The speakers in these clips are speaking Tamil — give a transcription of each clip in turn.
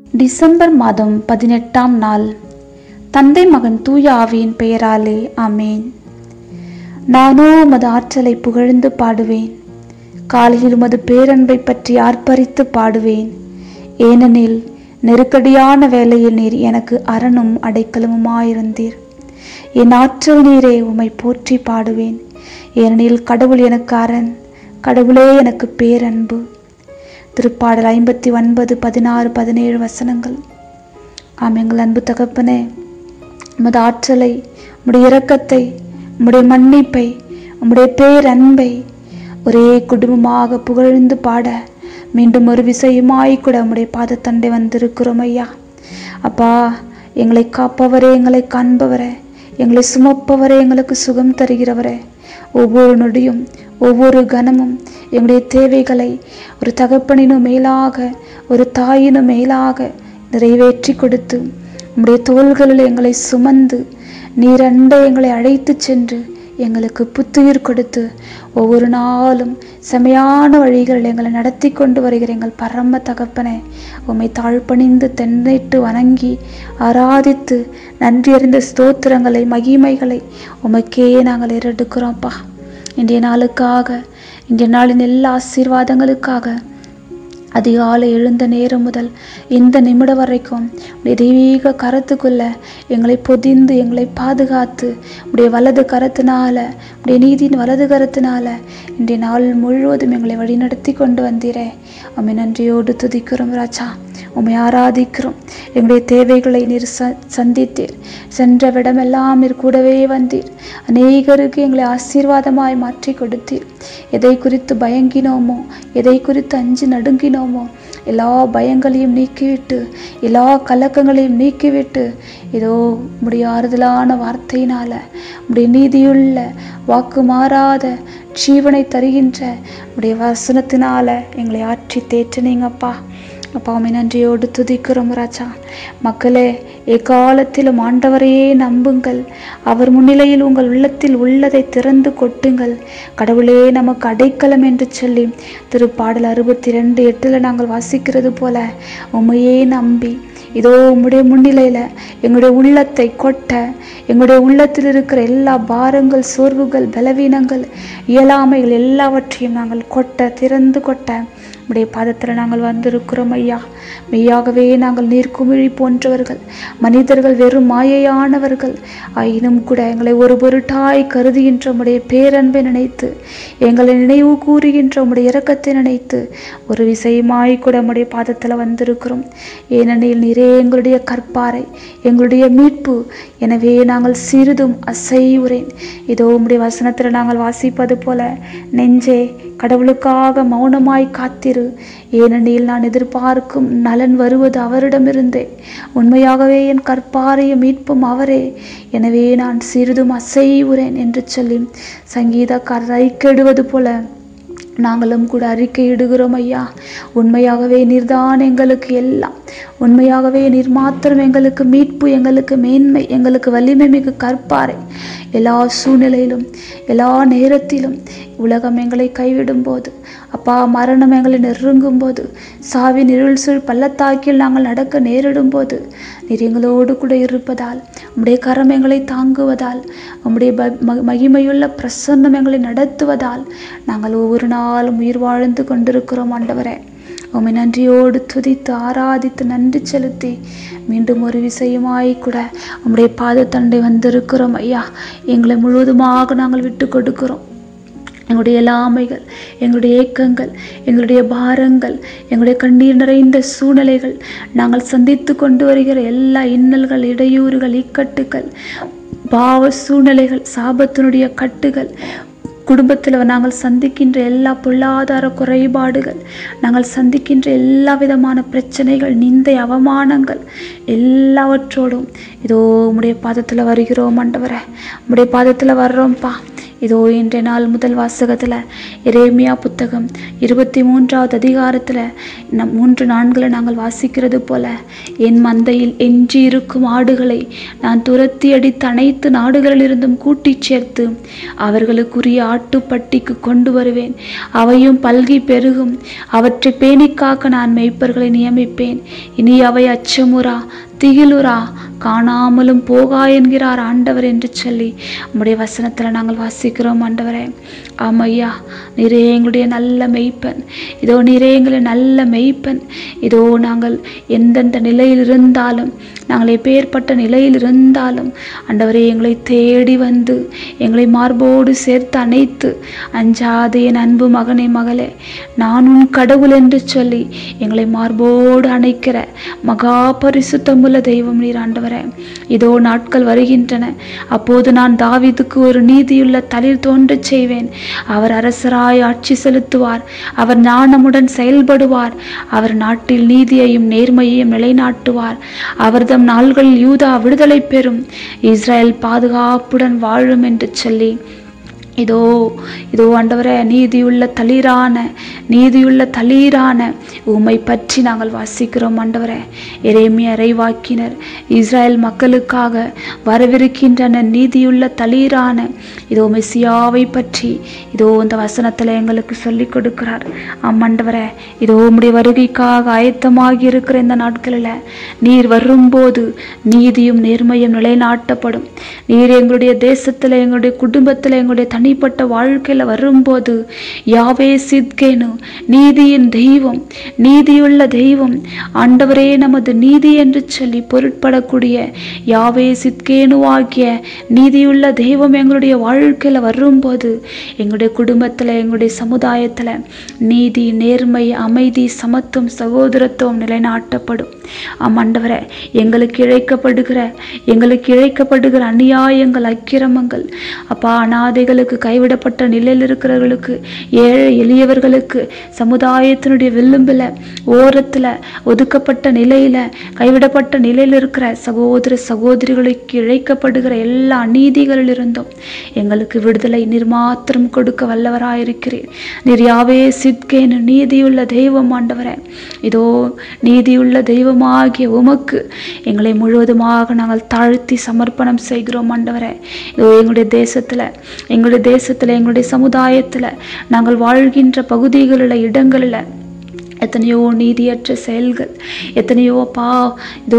டிசம்பர் மாதம் 18ஆம் நாள். தந்தை மகன் தூய ஆவியின் பெயராலே ஆமேன். நானோ உமது ஆற்றலை புகழ்ந்து பாடுவேன், காலையில் உமது பேரன்பை பற்றி ஆர்ப்பரித்து பாடுவேன். ஏனெனில் நெருக்கடியான வேளையில் நீர் எனக்கு அரணும் அடைக்கலமுமாயிருந்தீர். என் ஆற்றல் நீரே, உம்மை போற்றி பாடுவேன். ஏனெனில் கடவுள் எனக்கு அரண், கடவுளே எனக்கு பேரன்பு. திருப்பாடல் 59, 16, 17 வசனங்கள். ஆம், எங்கள் அன்பு தகப்பனே, உமது ஆற்றலை, உம்முடைய இரக்கத்தை, உம்முடைய மன்னிப்பை, உம்முடைய பேரன்பை ஒரே குடும்பமாக புகழ்ந்து பாட மீண்டும் ஒரு விசையுமாய் கூட உம்முடைய பாதத்தண்டை வந்திருக்கிறோம் ஐயா. அப்பா, எங்களை காப்பவரே, எங்களை காண்பவரே, எங்களை சுமப்பவரே, எங்களுக்கு சுகம் தருகிறவரே, ஒவ்வொரு நொடியும் ஒவ்வொரு கணமும் எங்களுடைய தேவைகளை ஒரு தகப்பனினும் மேலாக, ஒரு தாயினும் மேலாக நிறைவேற்றி கொடுத்து உம்முடைய தோள்களில் எங்களை சுமந்து நீரண்டை எங்களை அழைத்து சென்று எங்களுக்கு புத்துயிர் கொடுத்து ஒவ்வொரு நாளும் செமையான வழிகளில் எங்களை நடத்தி கொண்டு வருகிற எங்கள் பரம தகப்பனே, உம்மை தாழ்பணிந்து தென்னிட்டு வணங்கி ஆராதித்து நன்றி அறிந்த ஸ்தோத்திரங்களை, மகிமைகளை உமக்கே நாங்கள் ஏறெடுக்கிறோம்ப்பா. இன்றைய நாளுக்காக, இன்றைய நாளின் எல்லா ஆசீர்வாதங்களுக்காக அதிகாலை எழுந்த நேரம் முதல் இந்த நிமிடம் வரைக்கும் உடைய தெய்வீக கரத்துக்குள்ள எங்களை பொதிந்து எங்களை பாதுகாத்து உடைய வலது கரத்தினால, உடைய நீதியின் வலது கரத்தினால இன்றைய நாள் முழுவதும் எங்களை வழிநடத்தி கொண்டு வந்தீரே. உம்மை நன்றியோடு துதிக்கிறோம் ராஜா, உம்மை ஆராதிக்கிறோம். எங்களுடைய தேவைகளை நீர் சந்தித்தீர். சென்ற விடமெல்லாம் நீர் கூடவே வந்தீர். அநேகருக்கு எங்களை ஆசீர்வாதமாய் மாற்றி கொடுத்தீர். எதை குறித்து பயங்கினோமோ, எதை குறித்து அஞ்சு நடுங்கினோமோ, எல்லா பயங்களையும் நீக்கிவிட்டு, எல்லா கலக்கங்களையும் நீக்கிவிட்டு, ஏதோ உம்முடைய ஆறுதலான வார்த்தையினால, உம்முடைய நீதியுள்ள வாக்கு மாறாத ஜீவனை தருகின்ற உம்முடைய வசனத்தினால எங்களை ஆற்றி தேற்றினீங்கப்பா. அப்பா, உம்மை நன்றியோடு துதிக்கிறோம் ராஜா. மக்களே, எக்காலத்திலும் ஆண்டவரையே நம்புங்கள். அவர் முன்னிலையில் உங்கள் உள்ளத்தில் உள்ளதை திறந்து கொட்டுங்கள். கடவுளே நமக்கு அடைக்கலம் என்று சொல்லி திருப்பாடல் 62:8 நாங்கள் வாசிக்கிறது போல உம்மையே நம்பி இதோ உம்முடைய முன்னிலையில் எங்களுடைய உள்ளத்தை கொட்ட, எங்களுடைய உள்ளத்தில் இருக்கிற எல்லா பாரங்கள், சோர்வுகள், பலவீனங்கள், இயலாமைகள் எல்லாவற்றையும் நாங்கள் கொட்ட, திறந்து கொட்ட உம்முடைய பாதத்தில் நாங்கள் வந்திருக்கிறோம் ஐயா. மெய்யாகவே நாங்கள் நீர்க்குமிழி போன்றவர்கள், மனிதர்கள் வெறும் மாயையானவர்கள். ஆயினும் கூட எங்களை ஒரு பொருட்டாய் கருதுகின்ற உம்முடைய பேரன்பை நினைத்து, எங்களை நினைவு கூறுகின்ற உம்முடைய இரக்கத்தை நினைத்து ஒரு விசயமாய் கூட உம்முடைய பாதத்தில் வந்திருக்கிறோம். ஏனெனில் நீரே எங்களுடைய கற்பாறை, எங்களுடைய மீட்பு. எனவே நாங்கள் சிறிதும் அசைவுறேன். இதோ உம்முடைய வசனத்தில் நாங்கள் வாசிப்பது போல, நெஞ்சே கடவுளுக்காக மௌனமாய் காத்திரு, ஏனெனில் நான் எதிர்பார்க்கும் நலன் வருவது அவரிடமிருந்தே. உண்மையாகவே என் கற்பாரையும் மீட்பும் அவரே, எனவே நான் சிறிதும் அசைவுறேன் என்று சொல்லி சங்கீதக்காரர் அறிக்கையிடுவது போல நாங்களும் கூட அறிக்கையிடுகிறோம் ஐயா. உண்மையாகவே நீர்தான் எங்களுக்கு எல்லாம். உண்மையாகவே நீர் மாத்திரம் எங்களுக்கு மீட்பு, எங்களுக்கு மேன்மை, எங்களுக்கு வலிமை மிகு கற்பாரை. எல்லா சூழ்நிலையிலும், எல்லா நேரத்திலும் உலகம் எங்களை கைவிடும் போது, அப்பா, மரணம் எங்களை நெருங்கும் போது, சாவின் இருள் சூழ் பள்ளத்தாக்கில் நாங்கள் நடக்க நேரிடும் போது நீர் எங்களோடு கூட இருப்பதால், உம்முடைய கரம் எங்களை தாங்குவதால், உம்முடைய மகிமையுள்ள பிரசன்னம் எங்களை நடத்துவதால் நாங்கள் ஒவ்வொரு நாளும் உயிர் வாழ்ந்து கொண்டிருக்கிறோம் ஆண்டவரே. உம்மை நன்றியோடு துதித்து ஆராதித்து நன்றி செலுத்தி மீண்டும் ஒரு விசயமாய் கூட உம்முடைய பாதத்தண்டை வந்திருக்கிறோம் ஐயா. எங்களை முழுவதுமாக நாங்கள் விட்டு கொடுக்கிறோம். எங்களுடைய எல்லாமைகள், எங்களுடைய ஏக்கங்கள், எங்களுடைய பாரங்கள், எங்களுடைய கண்ணீர் நிறைந்த சூழ்நிலைகள், நாங்கள் சந்தித்து கொண்டு வருகிற எல்லா இன்னல்கள், இடையூறுகள், இக்கட்டுகள், பாவ சூழ்நிலைகள், சாபத்தினுடைய கட்டுகள், குடும்பத்தில் நாங்கள் சந்திக்கின்ற எல்லா பொருளாதார குறைபாடுகள், நாங்கள் சந்திக்கின்ற எல்லா விதமான பிரச்சனைகள், நிந்தை, அவமானங்கள் எல்லாவற்றோடும் இதோ உம்முடைய பாதத்தில் வருகிறோம் ஆண்டவரே. உம்முடைய பாதத்தில் வர்றோம்ப்பா. இதோ இன்றைய நாள் முதல் வாசகத்தில் எரேமியா புத்தகம் 23வது அதிகாரத்தில் 3-4 நாங்கள் வாசிக்கிறது போல, என் மந்தையில் எஞ்சி இருக்கும் ஆடுகளை நான் துரத்தி அடித்து அனைத்து நாடுகளிலிருந்தும் கூட்டி சேர்த்து அவர்களுக்குரிய ஆட்டுப்பட்டிக்கு கொண்டு வருவேன். அவையும் பல்கி பெருகும். அவற்றை பேணிக்காக்க நான் மேய்ப்பர்களை நியமிப்பேன். இனி அவை அச்சமுறா திகிலுரா காணாமலும் போகா என்கிறார் ஆண்டவர் என்று சொல்லி நம்முடைய வசனத்தில் நாங்கள் வாசிக்கிறோம். ஆண்டவரே, ஆமையா, நீரே எங்களுடைய நல்ல மெய்ப்பன். இதோ நீரே எங்களை நல்ல மெய்ப்பன். இதோ நாங்கள் எந்தெந்த நிலையில் இருந்தாலும், நாங்கள் எப்பேற்பட்ட நிலையில் இருந்தாலும் ஆண்டவரே எங்களை தேடி வந்து எங்களை மார்போடு சேர்த்து அணைத்து, அஞ்சாதே என் அன்பு மகனே மகளே, நான் உன் கடவுள் என்று சொல்லி எங்களை மார்போடு அணைக்கிற மகா பரிசுத்தமுள்ள தெய்வம் நீர் ஆண்டவரே. இதோ நாட்கள் வருகின்றன, அப்போது நான் தாவீதுக்கு ஒரு நீதியுள்ள தளிர் தோன்றச் செய்வேன். அவர் அரசராய் ஆட்சி செலுத்துவார். அவர் ஞானமுடன் செயல்படுவார். அவர் நாட்டில் நீதியையும் நேர்மையையும் நிலைநாட்டுவார். அவர்தம் நாள்களில் யூதா விடுதலை பெறும், இஸ்ரேல் பாதுகாப்புடன் வாழும் என்று சொல்லி இதோ இதோ ஆண்டவரே, நீதியுள்ள தளிரான உம்மை பற்றி நாங்கள் வாசிக்கிறோம். ஆண்டவரே, எரேமியா இறைவாக்கினர் இஸ்ரேல் மக்களுக்காக வரவிருக்கின்றன நீதியுள்ள தளிரான இதோ மெசியாவை பற்றி இதோ இந்த வசனத்தில் எங்களுக்கு சொல்லிக் கொடுக்கிறார். ஆண்டவரே, இதோ உம்முடைய வருகைக்காக ஆயத்தமாகி இருக்கிற இந்த நாட்களில் நீர் வரும்போது நீதியும் நேர்மையும் நிலைநாட்டப்படும். நீர் எங்களுடைய தேசத்தில், எங்களுடைய குடும்பத்தில், எங்களுடைய தனிப்பட்ட வாழ்க்கையில் வரும்போது யாவே சித்கேனு, நீதியின் தெய்வம், நீதியுள்ள தெய்வம், ஆண்டவரே நமது நீதி என்று சொல்லி பொருட்படக்கூடிய யாவே சித்கேனுவாகிய நீதியுள்ள தெய்வம் எங்களுடைய வாழ்க்கையில் வரும்போது எங்களுடைய குடும்பத்தில், எங்களுடைய சமுதாயத்தில் நீதி, நேர்மை, அமைதி, சமத்துவம், சகோதரத்துவம் நிலைநாட்டப்படும். ஆண்டவரே, எங்களுக்கு இழைக்கப்படுகிற அநியாயங்கள், அக்கிரமங்கள், அப்பா, அநாதைகளுக்கு, கைவிடப்பட்ட நிலையில் இருக்கிறவர்களுக்கு, ஏழை எளியவர்களுக்கு, சமுதாயத்தினுடைய விளிம்பில் ஓரத்தில் ஒதுக்கப்பட்ட நிலையில், கைவிடப்பட்ட நிலையில் இருக்கிற சகோதர சகோதரிகளுக்கு இழைக்கப்படுகிற எல்லா அநீதிகளிலிருந்தும் எங்களுக்கு விடுதலை நீர் மாத்திரம் கொடுக்க வல்லவராயிருக்கிறீர். நீர் யாவே சித்கேனு, நீதியுள்ள தெய்வம். ஆண்டவரே, இதோ நீதியுள்ள தெய்வமாகிய உமக்கு எங்களை முழுவதுமாக நாங்கள் தாழ்த்தி சமர்ப்பணம் செய்கிறோம். ஆண்டவரே, இதோ எங்களுடைய தேசத்தில், எங்களுடைய சமுதாயத்தில், நாங்கள் வாழ்கின்ற பகுதிகளில், இடங்களில் எத்தனையோ நீதியற்ற செயல்கள், எத்தனையோ அப்பா, இதோ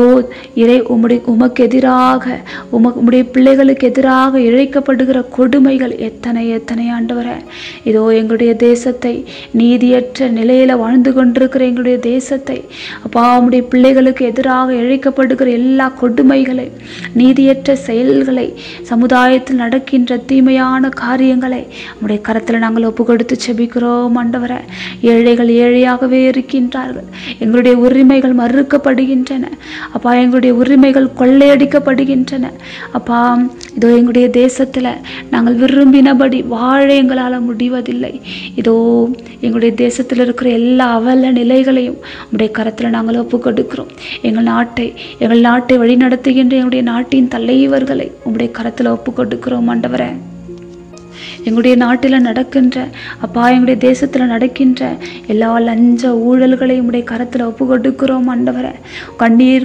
உமக்கு எதிராக, உம்முடைய பிள்ளைகளுக்கு எதிராக இழைக்கப்படுகிற கொடுமைகள் எத்தனை ஆண்டவரே. இதோ எங்களுடைய தேசத்தை, நீதியற்ற நிலையில் வாழ்ந்து கொண்டிருக்கிற எங்களுடைய தேசத்தை, அப்பா, உம்முடைய பிள்ளைகளுக்கு எதிராக இழைக்கப்படுகிற எல்லா கொடுமைகளை, நீதியற்ற செயல்களை, சமுதாயத்தில் நடக்கின்ற தீமையான காரியங்களை உம்முடைய கரத்தில் நாங்கள் ஒப்பு கொடுத்து செபிக்கிறோம். ஆண்டவரே, ஏழைகள் ஏழையாகவே இருக்கின்றார்கள். எங்களுடைய உரிமைகள் மறுக்கப்படுகின்றன. அப்பா, எங்களுடைய உரிமைகள் கொள்ளையடிக்கப்படுகின்றன. அப்பா, இதோ எங்களுடைய தேசத்தில் நாங்கள் விரும்பினபடி வாழ எங்களால் முடிவதில்லை. இதோ எங்களுடைய தேசத்தில் இருக்கிற எல்லா அவல நிலைகளையும் உங்களுடைய கரத்தில் நாங்கள் ஒப்பு கொடுக்கிறோம். எங்கள் நாட்டை வழி நடத்துகின்ற எங்களுடைய நாட்டின் தலைவர்களை உங்களுடைய கரத்தில் ஒப்பு கொடுக்கிறோம். ஆண்டவரே, எங்களுடைய நாட்டில் நடக்கின்ற, அப்பா, எங்களுடைய தேசத்தில் நடக்கின்ற எல்லா லஞ்ச ஊழல்களையும் உடைய கரத்தில் ஒப்பு கொடுக்கிறோம். ஆண்டவரே, கண்ணீர்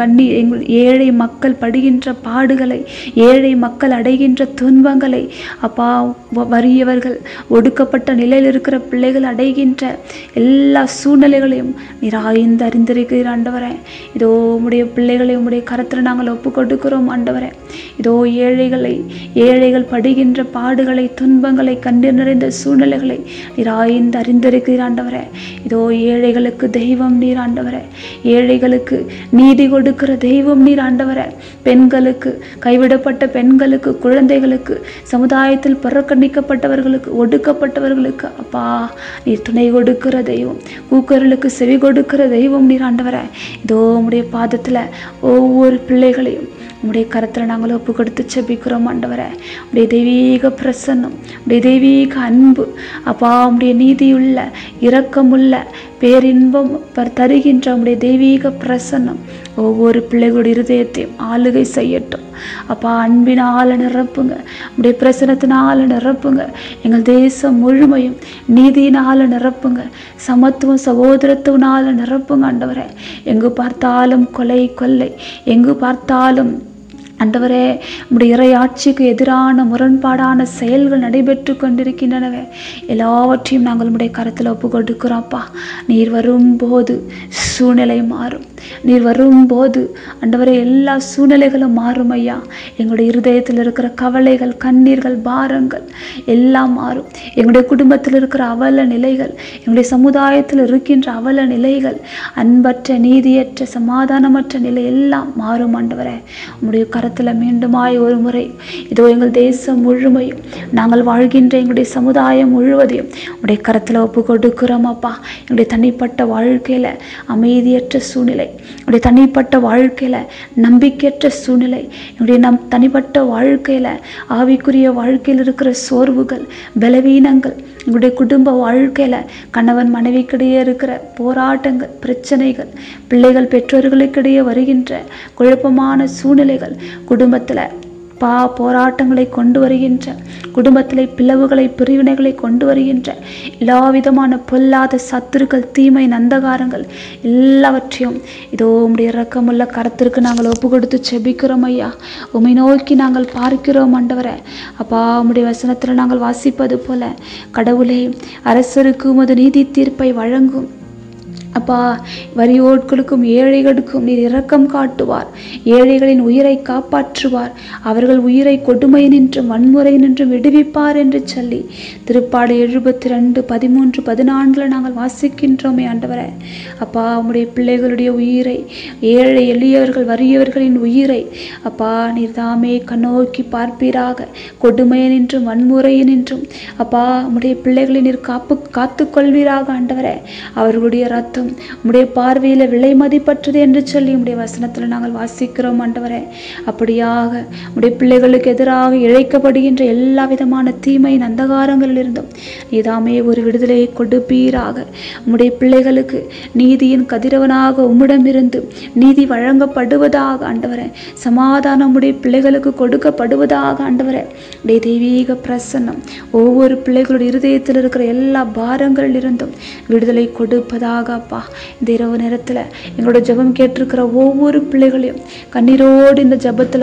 ஏழை மக்கள் படுகின்ற பாடுகளை, ஏழை மக்கள் அடைகின்ற துன்பங்களை, அப்பா, வறியவர்கள், ஒடுக்கப்பட்ட நிலையில் இருக்கிற பிள்ளைகள் அடைகின்ற எல்லா சூழ்நிலைகளையும் நீர் ஆய்ந்து அறிந்திருக்கிறீர். ஆண்டவரே, இதோ உம்முடைய பிள்ளைகளை உம்முடைய கரத்தில் நாங்கள் ஒப்பு கொடுக்கிறோம். ஆண்டவரே, இதோ ஏழைகள் படுகின்ற பாடுகளை, துன்பங்களை, கண்ணீர் நிறைந்த சூழ்நிலைகளை நீர் ஆய்ந்து அறிந்திருக்கிறீர். ஆண்டவரே, இதோ ஏழைகளுக்கு தெய்வம் நீர். ஆண்டவரே, ஏழைகளுக்கு நீதி கொடுக்கிற தெய்வம் நீர். ஆண்டவரே, பெண்களுக்கு, கைவிடப்பட்ட பெண்களுக்கு, குழந்தைகளுக்கு, சமுதாயத்தில் புறக்கணிக்கப்பட்டவர்களுக்கு, ஒடுக்கப்பட்டவர்களுக்கு, அப்பா, நீர் துணை கொடுக்கிற தெய்வம், கூக்குரலுக்கு செவி கொடுக்கிற தெய்வம் நீர். ஆண்டவரே, இதோ உம்முடைய பாதத்தில் ஒவ்வொரு பிள்ளைகளையும் உம்முடைய கரத்தில் நாங்கள் ஒப்பு கொடுத்து செபிக்கிறோம் ஆண்டவரே. உம்முடைய தெய்வீக பிரசன்னம், உம்முடைய தெய்வீக அன்பு அப்பா, உம்முடைய நீதியுள்ள இரக்கமுள்ள பேரின்பம் தருகின்ற உம்முடைய தெய்வீக பிரசன்னம் ஒவ்வொரு பிள்ளைகளுடைய இருதயத்தையும் ஆளுகை செய்யட்டும் அப்பா. அன்பினால் நிரப்புங்க, உம்முடைய பிரசனத்தினால் நிரப்புங்க. எங்கள் தேசம் முழுமையும் நீதியினால் நிரப்புங்க, சமத்துவம் சகோதரத்துவனால் நிரப்புங்க ஆண்டவரே. எங்கு பார்த்தாலும் கொலை கொள்ளை, எங்கு பார்த்தாலும் ஆண்டவரே உம்முடைய இறையாட்சிக்கு எதிரான முரண்பாடான செயல்கள் நடைபெற்று கொண்டிருக்கின்றனவே, எல்லாவற்றையும் நாங்கள் உம்முடைய கரத்தில் ஒப்பு கொடுக்கிறோம்ப்பா. நீர் வரும்போது சூழ்நிலை மாறும், நீர் வரும்போது ஆண்டவரே எல்லா சூழ்நிலைகளும் மாறும் ஐயா. எங்களுடைய இருதயத்தில் இருக்கிற கவலைகள், கண்ணீர்கள், பாரங்கள் எல்லாம் மாறும். எங்களுடைய குடும்பத்தில் இருக்கிற அவல நிலைகள், எங்களுடைய சமுதாயத்தில் இருக்கின்ற அவல நிலைகள், அன்பற்ற நீதியற்ற சமாதானமற்ற நிலை எல்லாம் மாறும் ஆண்டவரே. உம்முடைய கரத்தில் மீண்டுமாய் ஒரு முறை இதோ எங்கள் தேசம் முழுமையும், நாங்கள் வாழ்கின்ற எங்களுடைய சமுதாயம் முழுவதையும் உடைய கரத்தில் ஒப்பு கொடுக்கிறோம் அப்பா. எங்களுடைய தனிப்பட்ட வாழ்க்கையில அமைதியற்ற சூழ்நிலை, என்னுடைய தனிப்பட்ட வாழ்க்கையில நம்பிக்கையற்ற சூழ்நிலை, என்னுடைய தனிப்பட்ட வாழ்க்கையில ஆவிக்குரிய வாழ்க்கையில் இருக்கிற சோர்வுகள், பலவீனங்கள், எங்களுடைய குடும்ப வாழ்க்கையில கணவன் மனைவிக்கிடையே இருக்கிற போராட்டங்கள், பிரச்சனைகள், பிள்ளைகள் பெற்றோர்களுக்கிடையே வருகின்ற குழப்பமான சூழ்நிலைகள், குடும்பத்தில் போராட்டங்களை கொண்டு வருகின்ற, குடும்பத்திலே பிளவுகளை பிரிவினைகளை கொண்டு வருகின்ற எல்லா விதமான பொல்லாத சத்துருக்கள், தீமை நந்தகாரங்கள் எல்லாவற்றையும் இதோ உம்முடைய இரக்கமுள்ள கரத்திற்கு நாங்கள் ஒப்பு கொடுத்து செபிக்கிறோம் ஐயா. உம்மை நோக்கி நாங்கள் பார்க்கிறோம் ஆண்டவரே. அப்பா, உம்முடைய வசனத்தில் நாங்கள் வாசிப்பது போல, கடவுளே அரசருக்கு உமது நீதி தீர்ப்பை வழங்கும் அப்பா. வறியோட்களுக்கும் ஏழைகளுக்கும் நீர் இரக்கம் காட்டுவார், ஏழைகளின் உயிரை காப்பாற்றுவார், அவர்கள் உயிரை கொடுமை நின்றும் வன்முறை நின்றும் விடுவிப்பார் என்று சொல்லி திருப்பாடு 72, 13, 14 நாங்கள் வாசிக்கின்றோமே ஆண்டவரே. அப்பா, உம்முடைய பிள்ளைகளுடைய உயிரை, ஏழை எளியவர்கள் வறியவர்களின் உயிரை அப்பா நீர் தாமே கண்ணோக்கி பார்ப்பீராக. கொடுமை நின்றும் வன்முறை நின்றும் அப்பா உம்முடைய பிள்ளைகளை நீர் காத்து கொள்வீராக ஆண்டவரே. அவர்களுடைய ரத்தம் உம்முடைய பார்வையில விலை மதிப்பற்றது என்று சொல்லி உம்முடைய வசனத்துல நாங்கள் வாசிக்கிறோம் ஆண்டவரே. அப்படியாக உம்முடைய பிள்ளைகளுக்கு எதிராக இழைக்கப்படுகின்ற எல்லா விதமான தீமை அந்தகாரங்களில் இருந்தும் நீதாமே ஒரு விடுதலையை கொடுப்பீராக. உம்முடைய பிள்ளைகளுக்கு நீதியின் கதிரவனாக உம்மிடமிருந்து நீதி வழங்கப்படுவதாக ஆண்டவரே. சமாதானம் உம்முடைய பிள்ளைகளுக்கு கொடுக்கப்படுவதாக ஆண்டவரே. உடைய தெய்வீக பிரசன்னம் ஒவ்வொரு பிள்ளைகளுடைய இருதயத்தில் இருக்கிற எல்லா பாரங்களில் இருந்தும் விடுதலை கொடுப்பதாக அப்பா. இந்த இரவு நேரத்தில் எங்களோட ஜெபம் கேட்டிருக்கிற ஒவ்வொரு பிள்ளைகளையும் கண்ணீரோடு இந்த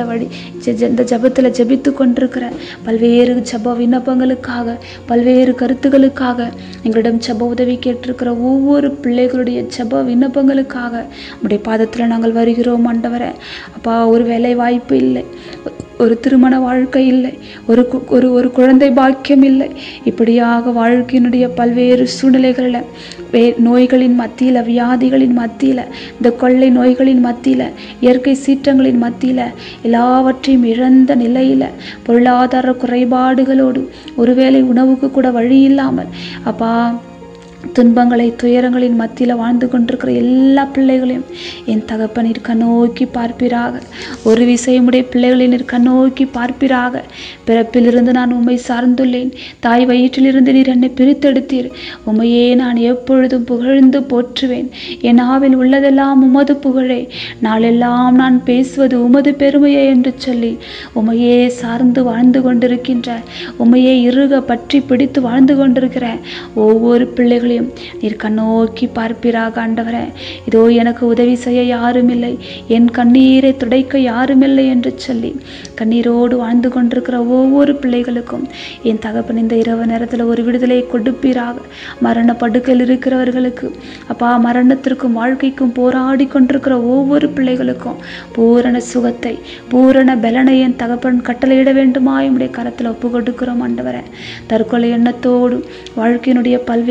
ஜெபத்தில் ஜெபித்து கொண்டிருக்கிற பல்வேறு ஜெப விண்ணப்பங்களுக்காக, பல்வேறு கருத்துக்களுக்காக, எங்களிடம் ஜெப உதவி கேட்டிருக்கிற ஒவ்வொரு பிள்ளைகளுடைய ஜெப விண்ணப்பங்களுக்காக உடைய பாதத்தில் நாங்கள் வருகிறோம் ஆண்டவரே. அப்பா, ஒரு வேலை வாய்ப்பு இல்லை, ஒரு திருமண வாழ்க்கை இல்லை, ஒரு குழந்தை பாக்கியம் இல்லை, இப்படியாக வாழ்க்கையினுடைய பல்வேறு சூழ்நிலைகளில், நோய்களின் மத்தியில், வியாதிகளின் மத்தியில், இந்த கொள்ளை நோய்களின் மத்தியில், இயற்கை சீற்றங்களின் மத்தியில், எல்லாவற்றையும் இழந்த நிலையில், பொருளாதார குறைபாடுகளோடு, ஒருவேளை உணவுக்கு கூட வழி இல்லாமல் அப்பா துன்பங்களை துயரங்களின் மத்தியில் வாழ்ந்து கொண்டிருக்கிற எல்லா பிள்ளைகளையும் என் தகப்பனீர் கண்ணோக்கி பார்ப்பீராக. ஒரு விஷயமுடைய பிள்ளைகளை நீர் கண்ணோக்கி பார்ப்பீராக. பிறப்பிலிருந்து நான் உம்மை சார்ந்துள்ளேன், தாய் வயிற்றிலிருந்து நீர் என்னை பிரித்தெடுத்தீர். உம்மையே நான் எப்பொழுதும் புகழ்ந்து போற்றுவேன். என் ஆவில் உள்ளதெல்லாம் உமது புகழே, நாளெல்லாம் நான் பேசுவது உமது பெருமையே என்று சொல்லி உம்மையே சார்ந்து வாழ்ந்து கொண்டிருக்கின்ற, உம்மையே இறுக பற்றி பிடித்து வாழ்ந்து கொண்டிருக்கிற ஒவ்வொரு பிள்ளைகளையும் நீர் கண்ணோக்கி பார்ப்பீராக ஆண்டவரே. இதோ எனக்கு உதவி செய்ய யாரும் இல்லை, என் கண்ணீரை துடைக்க யாரும் இல்லை என்று சொல்லி கண்ணீரோடு வாழ்ந்து கொண்டிருக்கிற ஒவ்வொரு பிள்ளைகளுக்கும் என் தகப்பன் இந்த இரவு நேரத்தில் ஒரு விடுதலையை கொடுப்பீராக. மரண படுக்கையில் இருக்கிறவர்களுக்கு அப்பா, மரணத்திற்கும் வாழ்க்கைக்கும் போராடி கொண்டிருக்கிற ஒவ்வொரு பிள்ளைகளுக்கும் பூரண சுகத்தை, பூரண பலனை என் தகப்பன் கட்டளையிட வேண்டுமா என்னுடைய கரத்தில் ஒப்பு கொடுக்கிறோம் ஆண்டவரே. தற்கொலை எண்ணத்தோடு வாழ்க்கையினுடைய பல்வேறு போராட்டங்கள்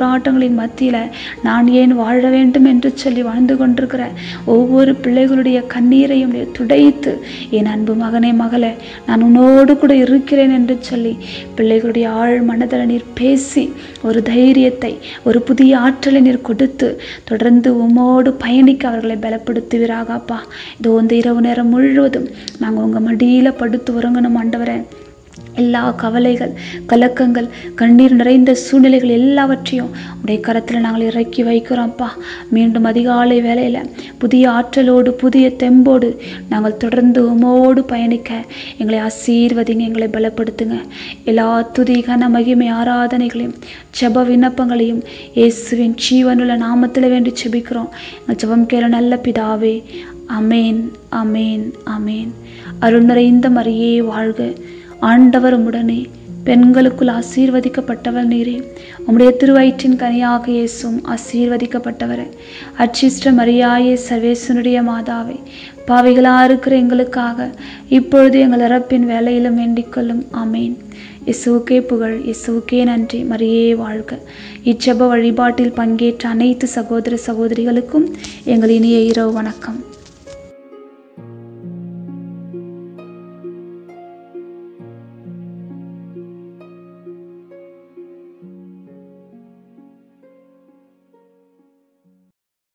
போராட்டங்களின் மத்தியில் நான் ஏன் வாழ வேண்டும் என்று சொல்லி வாழ்ந்து கொண்டிருக்கிற ஒவ்வொரு பிள்ளைகளுடைய கண்ணீரையும் துடைத்து, என் அன்பு மகனே மகளே, நான் உன்னோடு கூட இருக்கிறேன் என்று சொல்லி பிள்ளைகளுடைய ஆழ் மனதில் நீர் பேசி ஒரு தைரியத்தை, ஒரு புதிய ஆற்றலை நீர் கொடுத்து தொடர்ந்து உம்மோடு பயணிக்க அவர்களை பலப்படுத்துவீராக அப்பா. இதோ இந்த இரவு நேரம் முழுவதும் நாங்கள் உங்கள் மடியில் படுத்து உறங்கணும் ஆண்டவரே. எல்லா கவலைகள், கலக்கங்கள், கண்ணீர் நிறைந்த சூழ்நிலைகள் எல்லாவற்றையும் உடைய கரத்தில் நாங்கள் இறக்கி வைக்கிறோம்ப்பா. மீண்டும் அதிகாலை வேளையில் புதிய ஆற்றலோடு புதிய தெம்போடு நாங்கள் தொடர்ந்து உமோடு பயணிக்க எங்களை ஆசீர்வதிங்க, எங்களை பலப்படுத்துங்க. எல்லா துதி கன மகிமை ஆராதனைகளையும் ஜெப விண்ணப்பங்களையும் இயேசுவின் ஜீவனுள்ள நாமத்தில் வேண்டி ஜெபிக்கிறோம். எங்கள் ஜெபம் கேள நல்ல பிதாவே. அமேன், அமேன், அமேன். அருள் நிறைந்த மரியே வாழ்க, ஆண்டவர் உம்முடனே, பெண்களுக்குள் ஆசீர்வதிக்கப்பட்டவர் நீரே, உம்முடைய திருவயிற்றின் கனியாக இயேசுவும் ஆசீர்வதிக்கப்பட்டவரே. அச்சிஷ்ட மரியாயே, சர்வேசனுடைய மாதாவே, பாவிகளா இருக்கிற எங்களுக்காக இப்பொழுது எங்கள் இறப்பின் வேலையிலும் வேண்டிக்கொள்ளும். ஆமேன். இயேசுவுக்கே புகழ், இயேசுவுக்கே நன்றி. மரியே வாழ்க. இச்செப வழிபாட்டில் பங்கேற்ற அனைத்து சகோதர சகோதரிகளுக்கும் எங்கள் இனிய இரவு வணக்கம்.